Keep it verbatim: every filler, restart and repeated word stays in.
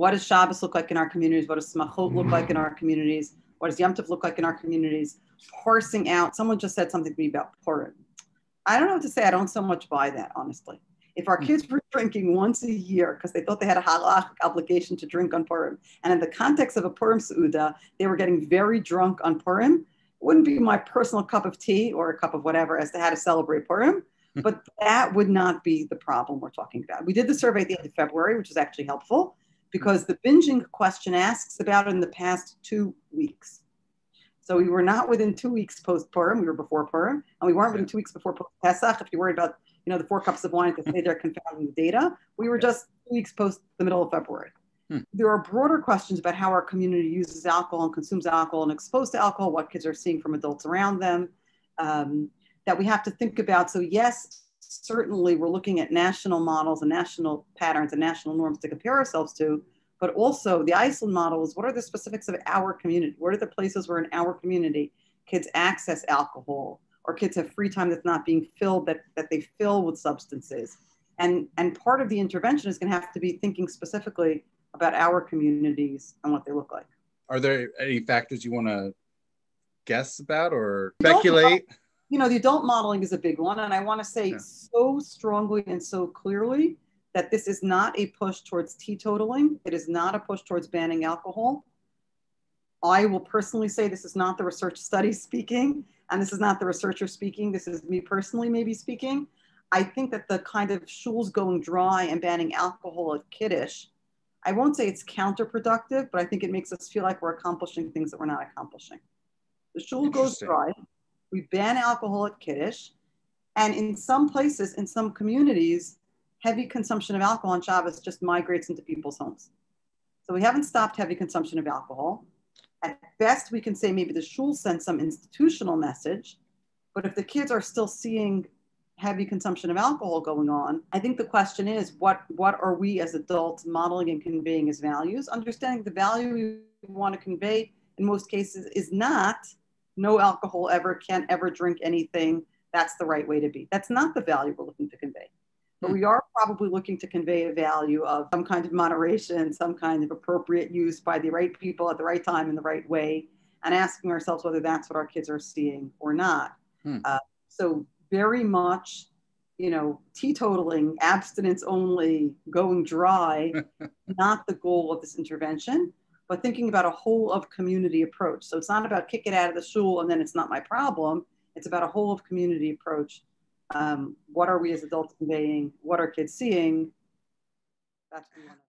What does Shabbos look like in our communities? What does Smachot look like in our communities? What does Yom Tov look like in our communities? Parsing out. Someone just said something to me about Purim. I don't know what to say. I don't so much buy that, honestly. If our kids were drinking once a year because they thought they had a halachic obligation to drink on Purim, and in the context of a Purim Seudah, they were getting very drunk on Purim, it wouldn't be my personal cup of tea or a cup of whatever as to how to celebrate Purim, but that would not be the problem we're talking about. We did the survey at the end of February, which is actually helpful because the binging question asks about it in the past two weeks. So we were not within two weeks post-Purim, we were before Purim, and we weren't within two weeks before Pesach. If you're worried about, you know, the four cups of wine that say they're confounding the data, we were just two weeks post the middle of February. Hmm. There are broader questions about how our community uses alcohol and consumes alcohol and exposed to alcohol, what kids are seeing from adults around them, um, that we have to think about. So yes, certainly we're looking at national models and national patterns and national norms to compare ourselves to, but also the Iceland model is what are the specifics of our community? What are the places where in our community kids access alcohol or kids have free time that's not being filled, that, that they fill with substances? And, and part of the intervention is gonna have to be thinking specifically about our communities and what they look like. Are there any factors you wanna guess about or speculate? You know, the adult modeling is a big one. And I wanna say yeah. so strongly and so clearly that this is not a push towards teetotaling. It is not a push towards banning alcohol. I will personally say this is not the research study speaking, and this is not the researcher speaking. This is me personally maybe speaking. I think that the kind of shuls going dry and banning alcohol at Kiddush, I won't say it's counterproductive, but I think it makes us feel like we're accomplishing things that we're not accomplishing. The shul goes dry, we ban alcohol at Kiddush, and in some places, in some communities, heavy consumption of alcohol on Shabbos just migrates into people's homes. So we haven't stopped heavy consumption of alcohol. At best, we can say maybe the shul sends some institutional message, but if the kids are still seeing heavy consumption of alcohol going on, I think the question is, what, what are we as adults modeling and conveying as values? Understanding the value we want to convey in most cases is not no alcohol ever, can't ever drink anything, that's the right way to be. That's not the value we're looking to convey. But we are probably looking to convey a value of some kind of moderation, some kind of appropriate use by the right people at the right time in the right way, and asking ourselves whether that's what our kids are seeing or not. Hmm. Uh, so very much, you know, teetotaling, abstinence only, going dry, not the goal of this intervention, but thinking about a whole of community approach. So it's not about kick it out of the shul and then it's not my problem. It's about a whole of community approach. Um, what are we as adults conveying? What are kids seeing? That's what we want to